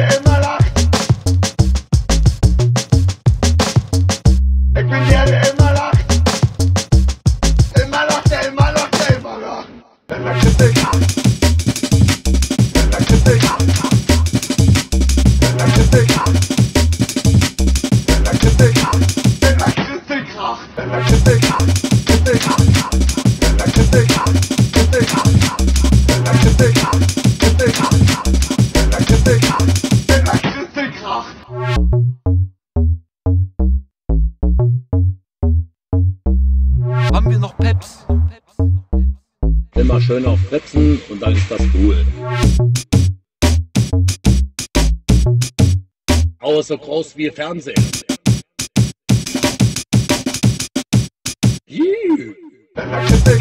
der immer lacht. Ich bin der immer lacht. Immer lacht, der immer lacht, der immer lacht. Wenn der Kritik hat. Wenn der Kritik hat. Wenn der Kritik hat. Wenn der Kritik hat. Wenn der Kritik hat. Wenn der Kritik hat. Kritik hat. Wenn der Kritik hat. Kritik hat. Wenn der Kritik hat. Kritik hat. Wenn der Kritik hat. Wenn der Kritik hat. Haben wir noch Peps? Immer schön auf Fritzen und dann ist das cool. Aue so groß wie Fernsehen. Wenn der Kritik